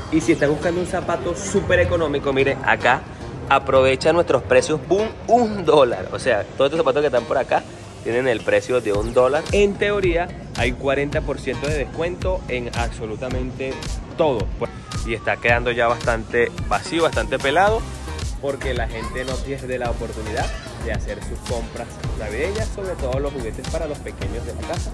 Y si estás buscando un zapato súper económico, mire, acá aprovecha nuestros precios, boom, $1. O sea, todos estos zapatos que están por acá tienen el precio de $1. En teoría hay 40% de descuento en absolutamente todo. Y está quedando ya bastante vacío, bastante pelado, porque la gente no pierde la oportunidad de hacer sus compras navideñas, sobre todo los juguetes para los pequeños de la casa.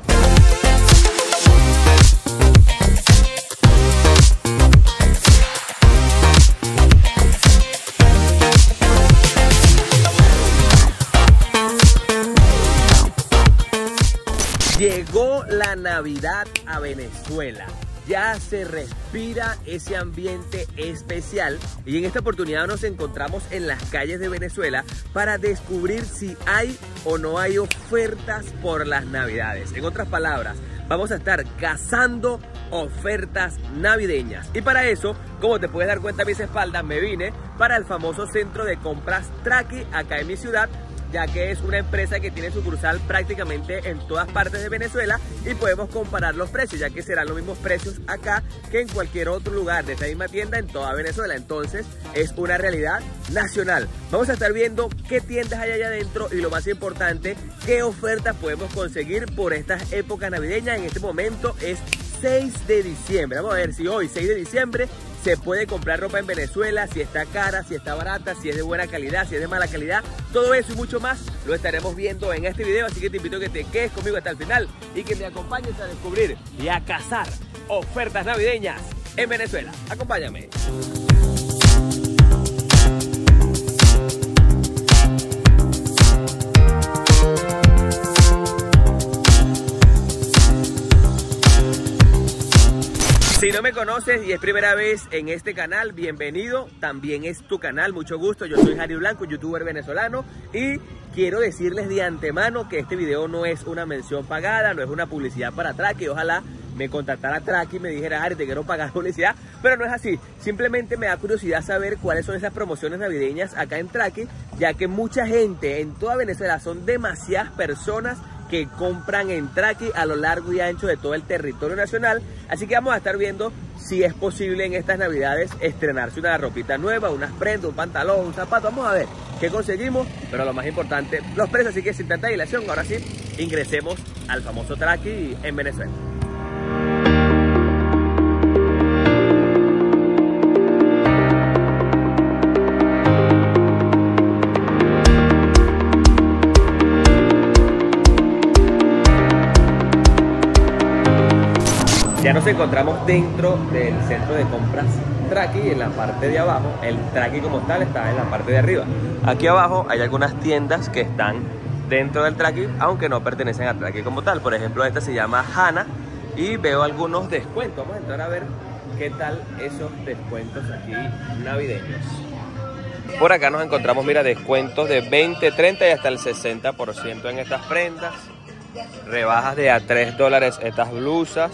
Llegó la Navidad a Venezuela. Ya se respira ese ambiente especial y en esta oportunidad nos encontramos en las calles de Venezuela para descubrir si hay o no hay ofertas por las Navidades. En otras palabras, vamos a estar cazando ofertas navideñas. Y para eso, como te puedes dar cuenta a mis espaldas, me vine para el famoso centro de compras Traki acá en mi ciudad, ya que es una empresa que tiene sucursal prácticamente en todas partes de Venezuela y podemos comparar los precios, ya que serán los mismos precios acá que en cualquier otro lugar de esta misma tienda en toda Venezuela. Entonces es una realidad nacional. Vamos a estar viendo qué tiendas hay allá adentro y lo más importante, qué ofertas podemos conseguir por estas épocas navideñas. En este momento es 6 de diciembre. Vamos a ver si hoy, 6 de diciembre, se puede comprar ropa en Venezuela, si está cara, si está barata, si es de buena calidad, si es de mala calidad. Todo eso y mucho más lo estaremos viendo en este video, así que te invito a que te quedes conmigo hasta el final y que me acompañes a descubrir y a cazar ofertas navideñas en Venezuela. Acompáñame. Si no me conoces y es primera vez en este canal, bienvenido, también es tu canal, mucho gusto. Yo soy Harry Blanco, youtuber venezolano, y quiero decirles de antemano que este video no es una mención pagada, no es una publicidad para Traki. Ojalá me contactara Traki y me dijera: Harry, te quiero pagar publicidad, pero no es así. Simplemente me da curiosidad saber cuáles son esas promociones navideñas acá en Traki, ya que mucha gente en toda Venezuela, son demasiadas personas que compran en Traki a lo largo y ancho de todo el territorio nacional. Así que vamos a estar viendo si es posible en estas navidades estrenarse una ropita nueva, unas prendas, un pantalón, un zapato. Vamos a ver qué conseguimos, pero lo más importante, los precios. Así que sin tanta dilación, ahora sí, ingresemos al famoso Traki en Venezuela. Ya nos encontramos dentro del centro de compras Traki, en la parte de abajo. El Traki como tal está en la parte de arriba. Aquí abajo hay algunas tiendas que están dentro del Traki, aunque no pertenecen a Traki como tal. Por ejemplo, esta se llama Hana y veo algunos descuentos. Vamos a entrar a ver qué tal esos descuentos aquí navideños. Por acá nos encontramos, mira, descuentos de 20, 30 y hasta el 60% en estas prendas. Rebajas de a $3 estas blusas.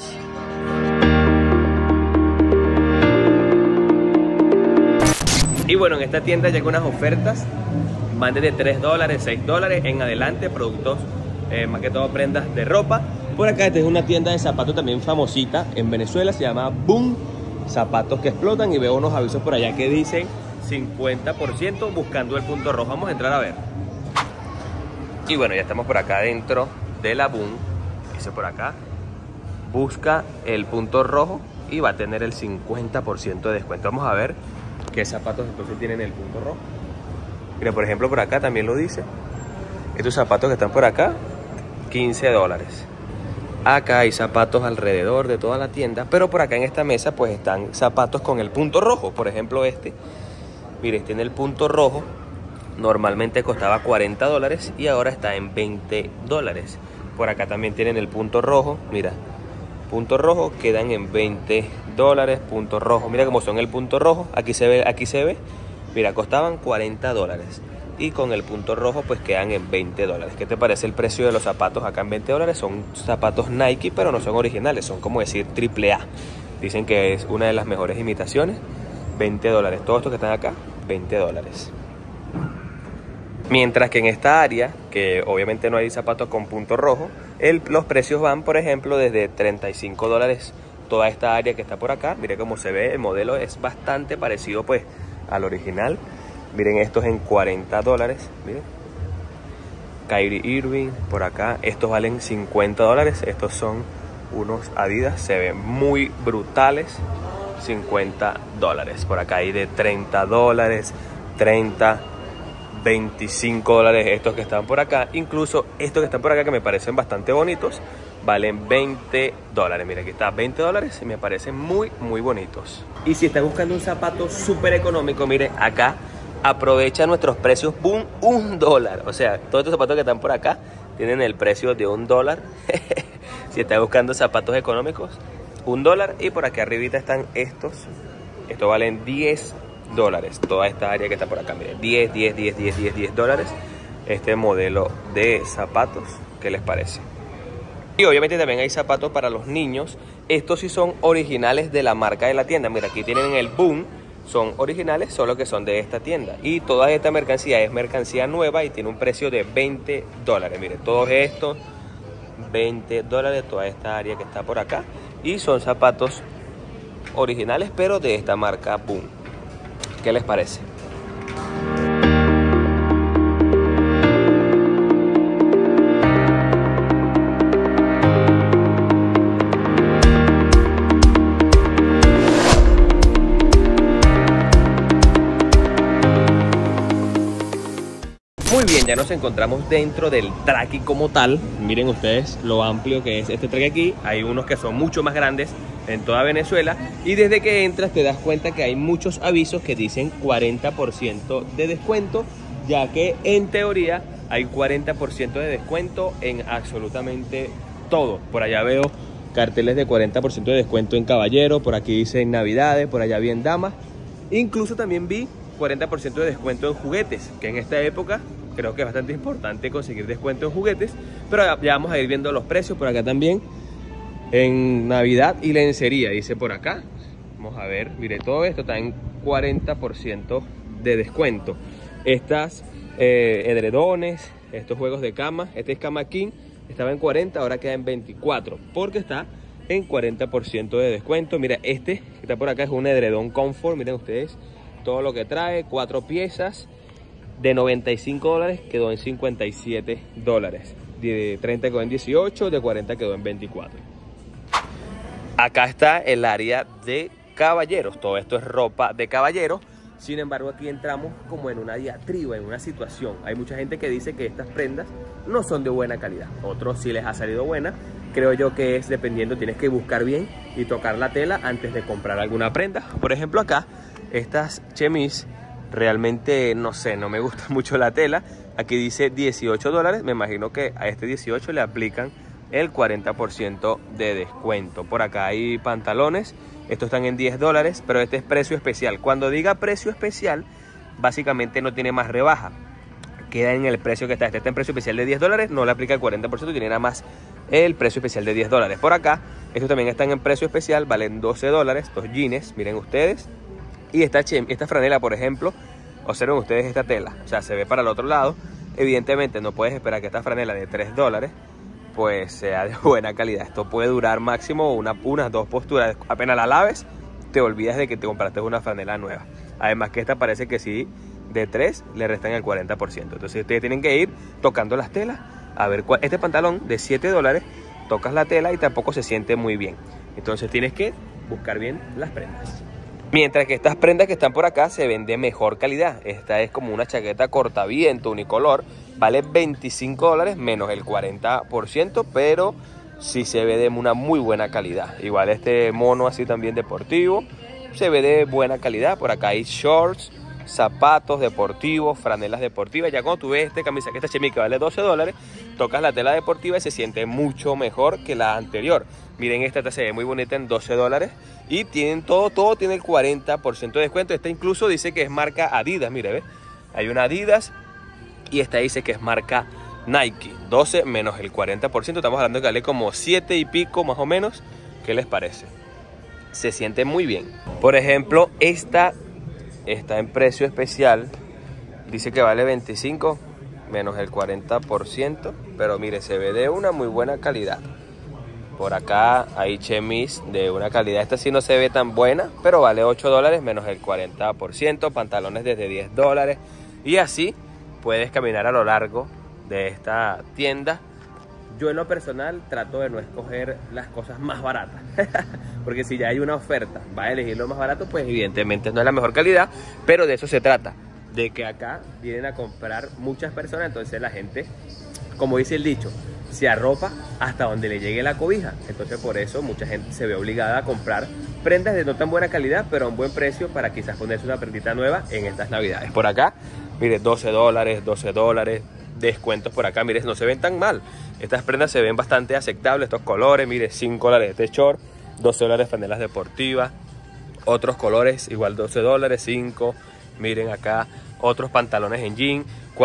Y bueno, en esta tienda hay unas ofertas, van desde $3, $6 en adelante, productos, más que todo prendas de ropa. Por acá esta es una tienda de zapatos también famosita en Venezuela, se llama Boom, zapatos que explotan, y veo unos avisos por allá que dicen 50% buscando el punto rojo. Vamos a entrar a ver. Y bueno, ya estamos por acá dentro de la Boom, dice por acá, busca el punto rojo y va a tener el 50% de descuento. Vamos a ver qué zapatos entonces tienen el punto rojo. Mira, por ejemplo, por acá también lo dice. Estos zapatos que están por acá, $15. Acá hay zapatos alrededor de toda la tienda, pero por acá en esta mesa pues están zapatos con el punto rojo. Por ejemplo este, mire, este en el punto rojo normalmente costaba $40 y ahora está en $20. Por acá también tienen el punto rojo, mira, punto rojo, quedan en $20, punto rojo. Mira cómo son el punto rojo, aquí se ve, mira, costaban $40 y con el punto rojo pues quedan en $20. ¿Qué te parece el precio de los zapatos acá en $20? Son zapatos Nike, pero no son originales, son como decir AAA. Dicen que es una de las mejores imitaciones. $20, todos estos que están acá, $20. Mientras que en esta área, que obviamente no hay zapatos con punto rojo, los precios van, por ejemplo, desde $35 toda esta área que está por acá. Miren cómo se ve, el modelo es bastante parecido pues al original. Miren, estos en $40, miren. Kyrie Irving por acá, estos valen $50. Estos son unos Adidas, se ven muy brutales. $50. Por acá hay de $30, 30, $25 estos que están por acá. Incluso estos que están por acá, que me parecen bastante bonitos, valen $20. Mira, aquí está, $20 y me parecen muy bonitos. Y si estás buscando un zapato súper económico, mire, acá aprovecha nuestros precios, boom, $1. O sea, todos estos zapatos que están por acá tienen el precio de $1. Si estás buscando zapatos económicos, $1. Y por aquí arribita están estos valen $10. Toda esta área que está por acá, miren, $10. Este modelo de zapatos, ¿qué les parece? Y obviamente también hay zapatos para los niños. Estos sí son originales de la marca de la tienda. Mira, aquí tienen el Boom, son originales, solo que son de esta tienda. Y toda esta mercancía es mercancía nueva y tiene un precio de $20. Miren, todos estos $20, toda esta área que está por acá. Y son zapatos originales, pero de esta marca Boom. ¿Qué les parece? Muy bien, ya nos encontramos dentro del Traki como tal. Miren ustedes lo amplio que es este Traki aquí. Hay unos que son mucho más grandes en toda Venezuela. Y desde que entras te das cuenta que hay muchos avisos que dicen 40% de descuento, ya que en teoría hay 40% de descuento en absolutamente todo. Por allá veo carteles de 40% de descuento en caballero. Por aquí dicen navidades, por allá vi en damas. Incluso también vi 40% de descuento en juguetes, que en esta época creo que es bastante importante conseguir descuento en juguetes. Pero ya vamos a ir viendo los precios por acá también. En Navidad y lencería, dice por acá. Vamos a ver, mire, todo esto está en 40% de descuento. Estas edredones, estos juegos de cama, este es Cama King, estaba en 40, ahora queda en 24, porque está en 40% de descuento. Mira, este que está por acá es un edredón Comfort, miren ustedes todo lo que trae, 4 piezas, de $95 quedó en $57, de 30 quedó en 18, de 40 quedó en 24. Acá está el área de caballeros, todo esto es ropa de caballeros. Sin embargo, aquí entramos como en una diatriba, en una situación. Hay mucha gente que dice que estas prendas no son de buena calidad, otros sí les ha salido buena. Creo yo que es dependiendo, tienes que buscar bien y tocar la tela antes de comprar alguna prenda. Por ejemplo, acá estas chemis realmente no sé, no me gusta mucho la tela. Aquí dice $18, me imagino que a este 18 le aplican el 40% de descuento. Por acá hay pantalones, estos están en $10, pero este es precio especial. Cuando diga precio especial, básicamente no tiene más rebaja, queda en el precio que está. Este está en precio especial de $10, no le aplica el 40%, tiene nada más el precio especial de $10. Por acá, estos también están en precio especial, valen $12, estos jeans, miren ustedes. Y esta franela, por ejemplo, observen ustedes esta tela, o sea, se ve para el otro lado. Evidentemente no puedes esperar que esta franela de $3 pues sea de buena calidad. Esto puede durar máximo unas 2 posturas. Apenas la laves, te olvidas de que te compraste una franela nueva. Además que esta parece que sí, de 3 le restan el 40%. Entonces ustedes tienen que ir tocando las telas a ver cuál. Este pantalón de $7, tocas la tela y tampoco se siente muy bien. Entonces tienes que buscar bien las prendas. Mientras que estas prendas que están por acá se ven de mejor calidad. Esta es como una chaqueta cortaviento unicolor, vale $25 menos el 40%, pero sí se ve de una muy buena calidad. Igual este mono así también deportivo, se ve de buena calidad. Por acá hay shorts, zapatos deportivos, franelas deportivas. Ya cuando tú ves esta chemis que vale $12, tocas la tela deportiva y se siente mucho mejor que la anterior. Miren, esta se ve muy bonita en $12 y tienen todo tiene el 40% de descuento. Esta incluso dice que es marca Adidas, mire, ¿ves? Hay una Adidas y esta dice que es marca Nike. 12 menos el 40%, estamos hablando que vale como 7 y pico más o menos. ¿Qué les parece? Se siente muy bien. Por ejemplo, esta está en precio especial, dice que vale 25 menos el 40%, pero mire, se ve de una muy buena calidad. Por acá hay chemis de una calidad, esta sí no se ve tan buena, pero vale 8 dólares menos el 40%, pantalones desde 10 dólares. Y así puedes caminar a lo largo de esta tienda. Yo en lo personal trato de no escoger las cosas más baratas, porque si ya hay una oferta, va a elegir lo más barato, pues evidentemente no es la mejor calidad, pero de eso se trata, de que acá vienen a comprar muchas personas, entonces la gente, como dice el dicho, se arropa hasta donde le llegue la cobija. Entonces por eso mucha gente se ve obligada a comprar prendas de no tan buena calidad, pero a un buen precio para quizás ponerse una prendita nueva en estas navidades. Por acá, mire, 12 dólares, 12 dólares, descuentos por acá, mire, no se ven tan mal. Estas prendas se ven bastante aceptables, estos colores, mire, 5 dólares este short, 12 dólares franelas deportivas, otros colores igual 12 dólares, 5, miren acá, otros pantalones en jean,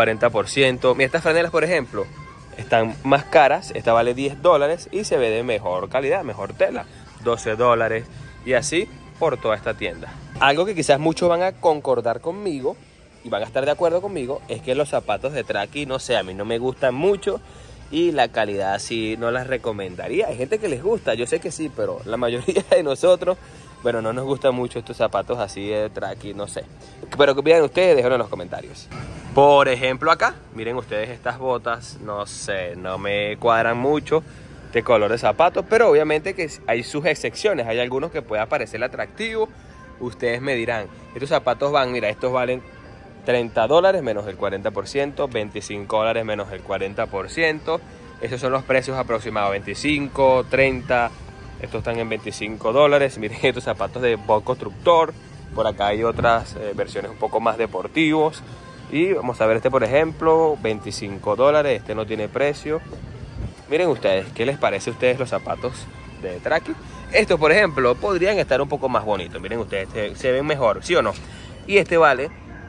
40%. Mira, estas franelas, por ejemplo, están más caras, esta vale 10 dólares y se ve de mejor calidad, mejor tela, 12 dólares y así por toda esta tienda. Algo que quizás muchos van a concordar conmigo y van a estar de acuerdo conmigo es que los zapatos de Traki, no sé, a mí no me gustan mucho y la calidad sí no las recomendaría. Hay gente que les gusta, yo sé que sí, pero la mayoría de nosotros, bueno, no nos gustan mucho estos zapatos así de Traki, no sé. Pero que vean ustedes, déjenlo en los comentarios. Por ejemplo acá, miren ustedes estas botas, no sé, no me cuadran mucho de color de zapatos, pero obviamente que hay sus excepciones, hay algunos que pueda parecer atractivo. Ustedes me dirán, estos zapatos van, mira, estos valen 30 dólares menos el 40%, 25 dólares menos el 40%, esos son los precios aproximados, 25, 30, estos están en 25 dólares, miren estos zapatos de Bob Constructor, por acá hay otras versiones un poco más deportivos. Y vamos a ver este, por ejemplo, 25 dólares, este no tiene precio. Miren ustedes, ¿qué les parece a ustedes los zapatos de Traki? Estos, por ejemplo, podrían estar un poco más bonitos. Miren ustedes, se ven mejor, ¿sí o no? Y este vale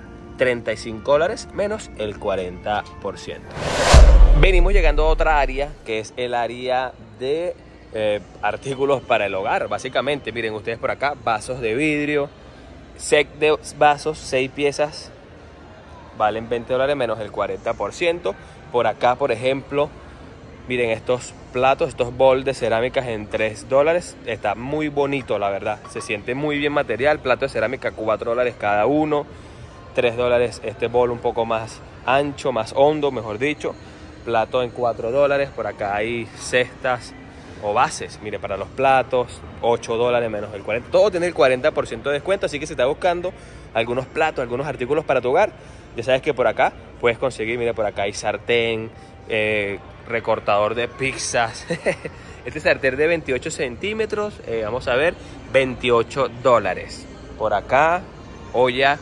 35 dólares menos el 40%. Venimos llegando a otra área, que es el área de artículos para el hogar. Básicamente, miren ustedes por acá, vasos de vidrio, set de vasos, 6 piezas. Valen 20 dólares menos el 40%. Por acá, por ejemplo, miren estos platos, estos bowls de cerámicas en 3 dólares. Está muy bonito, la verdad. Se siente muy bien material. Plato de cerámica, 4 dólares cada uno. 3 dólares este bowl un poco más ancho, más hondo, mejor dicho. Plato en 4 dólares. Por acá hay cestas o bases, mire, para los platos, 8 dólares menos el 40%. Todo tiene el 40% de descuento, así que si estás buscando algunos platos, algunos artículos para tu hogar, ya sabes que por acá puedes conseguir, mire, por acá hay sartén, recortador de pizzas. Este sartén de 28 centímetros, vamos a ver, 28 dólares. Por acá, olla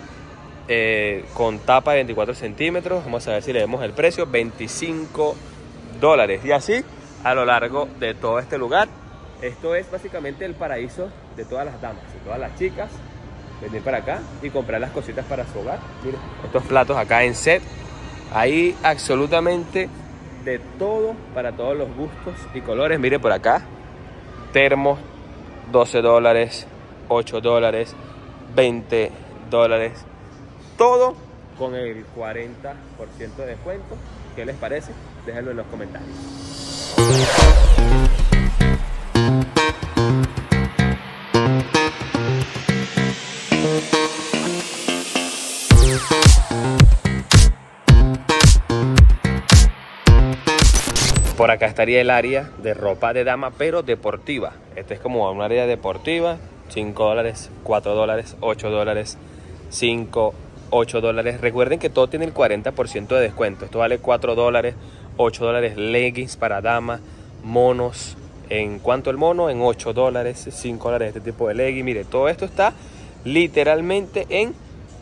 con tapa de 24 centímetros, vamos a ver si le vemos el precio, 25 dólares. Y así a lo largo de todo este lugar. Esto es básicamente el paraíso de todas las damas, de todas las chicas. Venir para acá y comprar las cositas para su hogar. Miren, estos platos acá en set. Hay absolutamente de todo para todos los gustos y colores. Miren por acá. Termos, 12 dólares, 8 dólares, 20 dólares. Todo con el 40% de descuento. ¿Qué les parece? Déjenlo en los comentarios. Por acá estaría el área de ropa de dama, pero deportiva. Este es como un área deportiva. 5 dólares, 4 dólares, 8 dólares, 5, 8 dólares. Recuerden que todo tiene el 40% de descuento. Esto vale 4 dólares, 8 dólares, leggings para dama, monos. ¿En cuánto el mono? En 8 dólares, 5 dólares este tipo de leggings. Mire, todo esto está literalmente en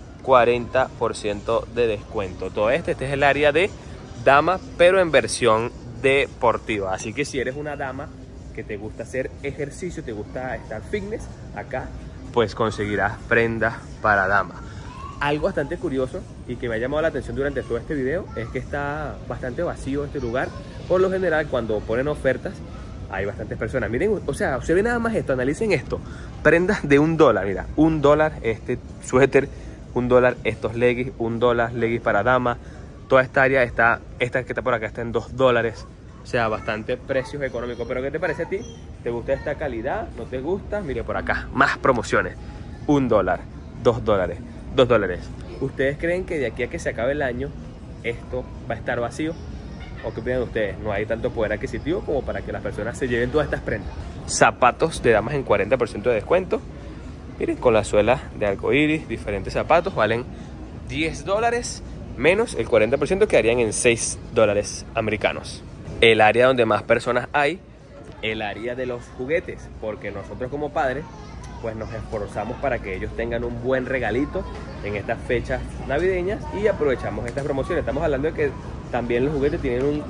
40% de descuento. Todo este es el área de dama, pero en versión deportiva. Así que si eres una dama que te gusta hacer ejercicio, te gusta estar fitness, acá pues conseguirás prendas para dama. Algo bastante curioso y que me ha llamado la atención durante todo este video es que está bastante vacío este lugar. Por lo general, cuando ponen ofertas hay bastantes personas. Miren, o sea, se ve nada más esto, analicen esto. Prendas de $1, mira, $1 este suéter, $1 estos leggings, $1 leggings para dama. Toda esta área está, esta que está por acá está en 2 dólares. sea, bastante precios económicos. Pero ¿qué te parece a ti? ¿Te gusta esta calidad? ¿No te gusta? Mire por acá, más promociones. $1, $2, $2. ¿Ustedes creen que de aquí a que se acabe el año esto va a estar vacío? ¿O qué opinan ustedes? No hay tanto poder adquisitivo como para que las personas se lleven todas estas prendas. Zapatos de damas en 40% de descuento. Miren, con la suela de arcoíris, diferentes zapatos valen $10 menos el 40%, quedarían en $6 americanos. El área donde más personas hay, el área de los juguetes, porque nosotros como padres pues nos esforzamos para que ellos tengan un buen regalito en estas fechas navideñas y aprovechamos estas promociones. Estamos hablando de que también los juguetes tienen un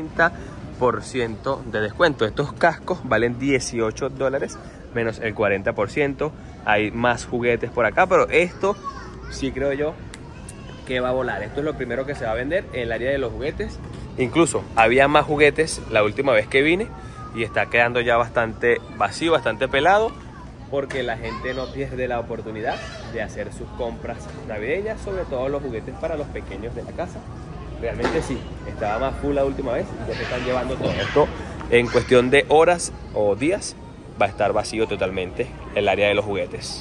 40% de descuento. Estos cascos valen $18 menos el 40%. Hay más juguetes por acá, pero esto sí creo yo que va a volar. Esto es lo primero que se va a vender en el área de los juguetes. Incluso había más juguetes la última vez que vine y está quedando ya bastante vacío, bastante pelado, porque la gente no pierde la oportunidad de hacer sus compras navideñas, sobre todo los juguetes para los pequeños de la casa. Realmente sí, estaba más full la última vez y ya se están llevando todo esto. En cuestión de horas o días va a estar vacío totalmente el área de los juguetes.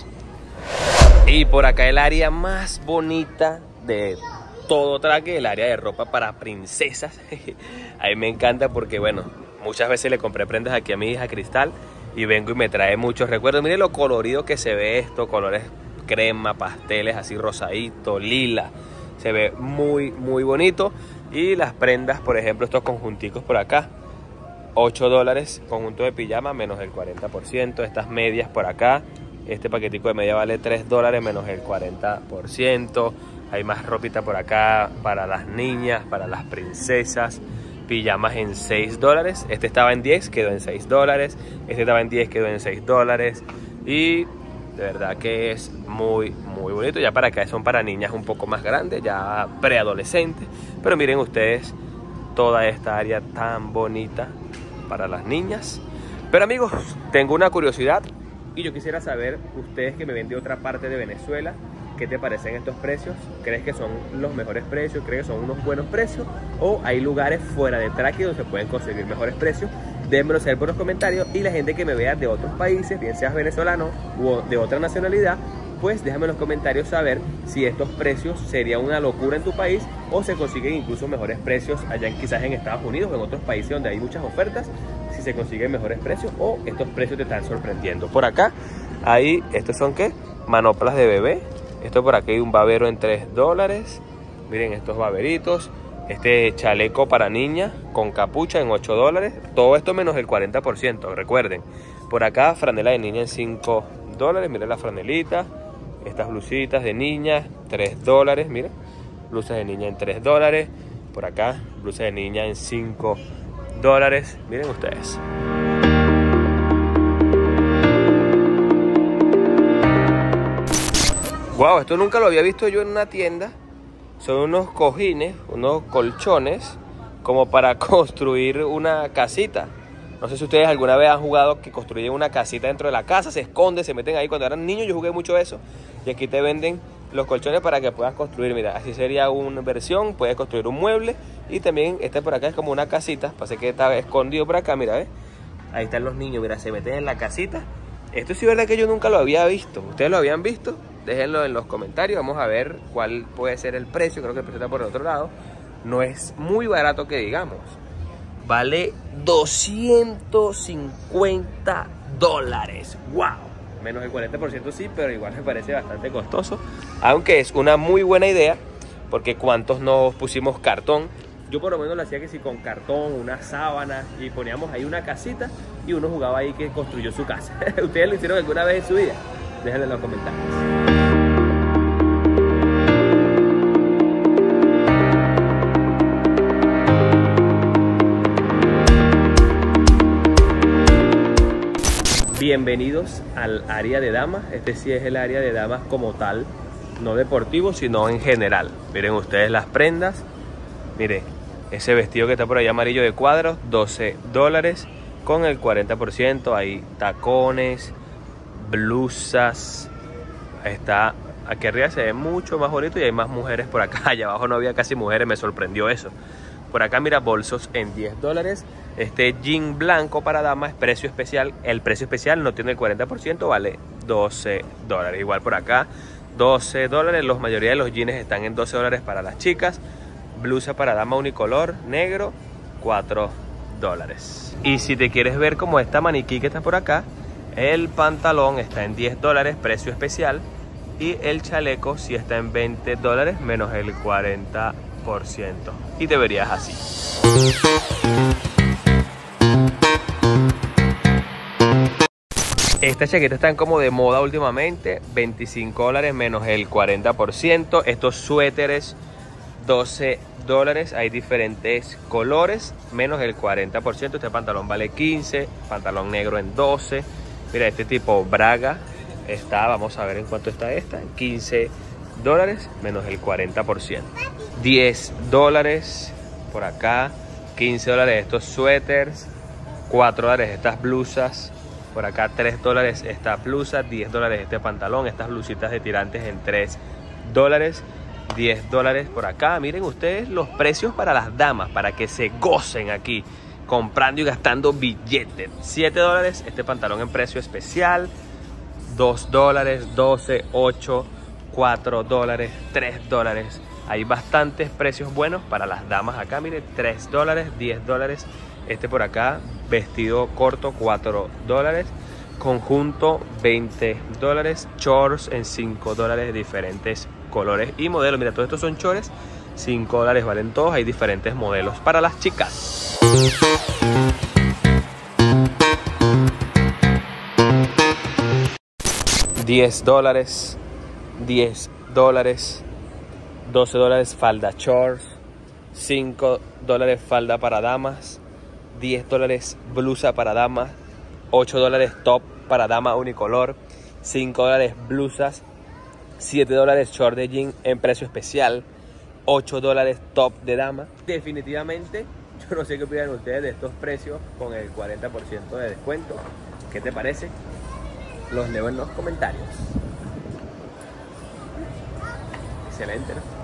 Y por acá el área más bonita de todo Traque, el área de ropa para princesas. A mí me encanta porque, bueno, muchas veces le compré prendas aquí a mi hija Cristal y vengo y me trae muchos recuerdos. Miren lo colorido que se ve esto, colores crema, pasteles, así rosadito, lila. Se ve muy, muy bonito. Y las prendas, por ejemplo, estos conjunticos por acá, $8, conjunto de pijama menos el 40%. Estas medias por acá, este paquetico de media vale $3 menos el 40%. Hay más ropita por acá para las niñas, para las princesas. Pijamas en $6. Este estaba en 10, quedó en $6. Este estaba en 10, quedó en $6. Y de verdad que es muy, muy bonito. Ya para acá son para niñas un poco más grandes, ya preadolescentes. Pero miren ustedes toda esta área tan bonita para las niñas. Pero amigos, tengo una curiosidad y yo quisiera saber, ustedes que me ven de otra parte de Venezuela, ¿qué te parecen estos precios? ¿Crees que son los mejores precios? ¿Crees que son unos buenos precios? ¿O hay lugares fuera de Traque donde se pueden conseguir mejores precios? Déjenmelo saber por los comentarios. Y la gente que me vea de otros países, bien seas venezolano o de otra nacionalidad, pues déjame en los comentarios saber si estos precios serían una locura en tu país o se consiguen incluso mejores precios allá quizás en Estados Unidos o en otros países donde hay muchas ofertas, si se consiguen mejores precios o estos precios te están sorprendiendo. Por acá hay, estos son ¿qué? Manoplas de bebé. Esto por aquí hay un babero en $3. Miren estos baberitos. Este chaleco para niña con capucha en $8. Todo esto menos el 40%, recuerden. Por acá franela de niña en $5. Miren la franelita. Estas blusitas de niña, $3. Miren, blusas de niña en $3. Por acá, blusas de niña en $5. Miren ustedes. Wow, esto nunca lo había visto yo en una tienda. Son unos cojines, unos colchones, como para construir una casita. No sé si ustedes alguna vez han jugado que construyen una casita dentro de la casa, se esconden, se meten ahí. Cuando eran niños yo jugué mucho eso. Y aquí te venden los colchones para que puedas construir. Mira, así sería una versión, puedes construir un mueble. Y también este por acá es como una casita. Parece que está escondido por acá, mira, ¿ves? Ahí están los niños, mira, se meten en la casita. Esto sí es verdad que yo nunca lo había visto. ¿Ustedes lo habían visto? Déjenlo en los comentarios, vamos a ver cuál puede ser el precio. Creo que el precio está por el otro lado. No es muy barato que digamos. Vale $250. ¡Wow! Menos el 40% sí, pero igual me parece bastante costoso. Aunque es una muy buena idea, porque ¿cuántos nos pusimos cartón? Yo por lo menos lo hacía que sí con cartón, una sábana, y poníamos ahí una casita y uno jugaba ahí que construyó su casa. ¿Ustedes lo hicieron alguna vez en su vida? Déjenlo en los comentarios. Bienvenidos al área de damas. Este sí es el área de damas como tal, no deportivo, sino en general. Miren ustedes las prendas. Miren, ese vestido que está por ahí amarillo de cuadros, $12 con el 40%. Hay tacones, blusas. Está aquí arriba, se ve mucho más bonito y hay más mujeres por acá. Allá abajo no había casi mujeres, me sorprendió eso. Por acá mira, bolsos en $10 Este jean blanco para dama es precio especial. El precio especial no tiene el 40%, vale $12. Igual por acá, $12. La mayoría de los jeans están en $12 para las chicas. Blusa para dama unicolor, negro, $4. Y si te quieres ver como esta maniquí que está por acá, el pantalón está en $10, precio especial. Y el chaleco sí está en $20 menos el 40%. Y te verías así. Estas chaquetas están como de moda últimamente, $25 menos el 40%. Estos suéteres, $12. Hay diferentes colores, menos el 40%. Este pantalón vale $15, pantalón negro en $12. Mira, este tipo braga está, vamos a ver en cuánto está esta, en $15 menos el 40%. $10 por acá, $15 estos suéteres, $4 estas blusas. Por acá $3 esta blusa, $10 este pantalón, estas blusitas de tirantes en $3, $10 por acá. Miren ustedes los precios para las damas, para que se gocen aquí, comprando y gastando billetes. $7 este pantalón en precio especial, $2, $12, $8, $4, $3. Hay bastantes precios buenos para las damas acá, miren, $3, $10. Este por acá, vestido corto, $4, conjunto $20, shorts en $5, diferentes colores y modelos. Mira, todos estos son shorts, $5 valen todos. Hay diferentes modelos para las chicas. $10, $10, $12 falda shorts, $5 falda para damas, $10 blusa para damas, $8 top para dama unicolor, $5 blusas, $7 short de jean en precio especial, $8 top de dama. Definitivamente, yo no sé qué opinan ustedes de estos precios con el 40% de descuento. ¿Qué te parece? Los leo en los comentarios. Excelente, ¿no?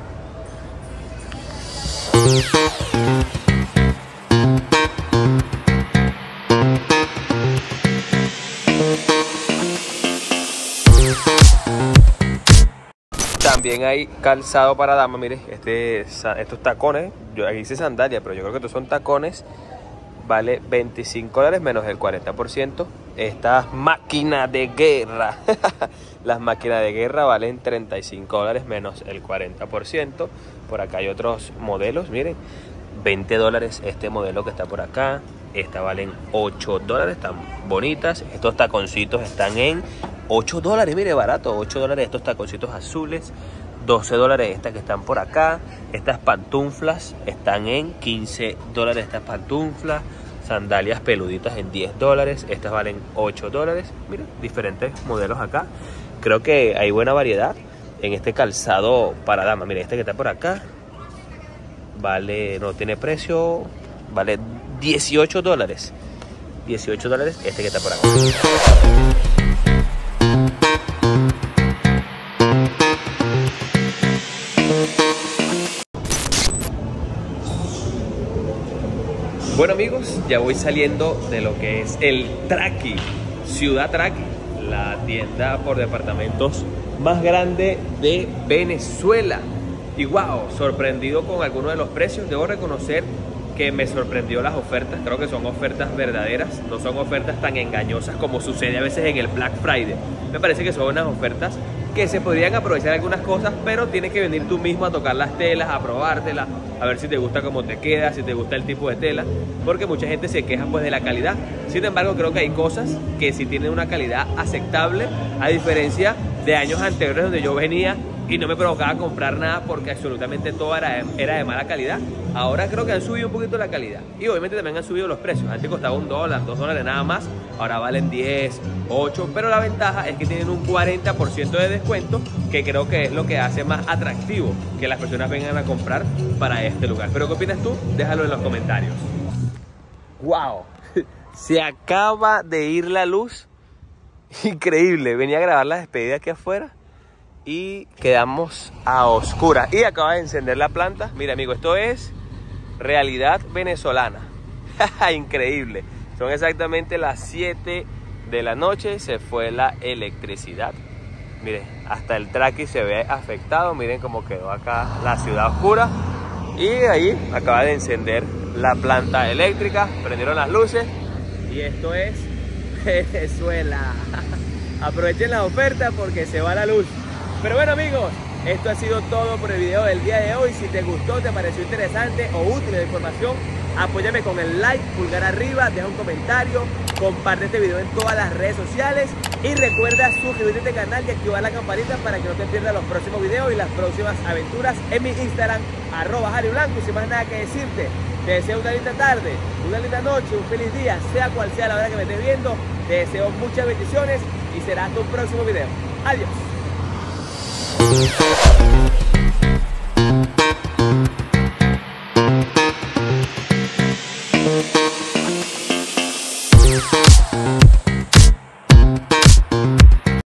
También hay calzado para dama, mire, estos tacones, yo aquí hice sandalia, pero yo creo que estos son tacones, vale $25 menos el 40%. Estas máquinas de guerra, las máquinas de guerra valen $35 menos el 40%. Por acá hay otros modelos, miren, $20 este modelo que está por acá. Estas valen $8, están bonitas. Estos taconcitos están en $8, mire, barato, $8 estos taconcitos azules. $12 estas que están por acá. Estas pantuflas están en $15, estas pantuflas. Sandalias peluditas en $10, estas valen $8. Miren, diferentes modelos acá. Creo que hay buena variedad en este calzado para dama. Miren, este que está por acá vale, no tiene precio, vale $18. $18 este que está por acá. Bueno amigos, ya voy saliendo de lo que es el Traqui, Ciudad Traqui, la tienda por departamentos más grande de Venezuela. Y wow, sorprendido con algunos de los precios. Debo reconocer que me sorprendió las ofertas. Creo que son ofertas verdaderas, no son ofertas tan engañosas como sucede a veces en el Black Friday. Me parece que son unas ofertas que se podrían aprovechar algunas cosas, pero tienes que venir tú mismo a tocar las telas, a probártelas, a ver si te gusta cómo te queda, si te gusta el tipo de tela, porque mucha gente se queja pues de la calidad. Sin embargo, creo que hay cosas que sí tienen una calidad aceptable, a diferencia de años anteriores donde yo venía y no me provocaba comprar nada porque absolutamente todo era de mala calidad. Ahora creo que han subido un poquito la calidad y obviamente también han subido los precios. Antes costaba $1, $2 nada más, ahora valen 10, 8, pero la ventaja es que tienen un 40% de descuento, que creo que es lo que hace más atractivo que las personas vengan a comprar para este lugar. Pero ¿qué opinas tú? Déjalo en los comentarios. ¡Wow! Se acaba de ir la luz. Increíble. Venía a grabar la despedida aquí afuera y quedamos a oscuras. Y acaba de encender la planta. Mira, amigo, esto es realidad venezolana. Increíble. Son exactamente las 7 de la noche, se fue la electricidad. Miren, hasta el traqui se ve afectado. Miren cómo quedó acá la ciudad oscura. Y ahí acaba de encender la planta eléctrica, prendieron las luces. Y esto es Venezuela. Aprovechen la oferta porque se va la luz. Pero bueno, amigos, esto ha sido todo por el video del día de hoy. Si te gustó, te pareció interesante o útil la información, apóyame con el like, pulgar arriba, deja un comentario, comparte este video en todas las redes sociales y recuerda suscribirte a este canal y activar la campanita para que no te pierdas los próximos videos y las próximas aventuras en mi Instagram, @JaryBlanco. Y sin más nada que decirte, te deseo una linda tarde, una linda noche, un feliz día, sea cual sea la hora que me estés viendo. Te deseo muchas bendiciones y será hasta un próximo video. Adiós.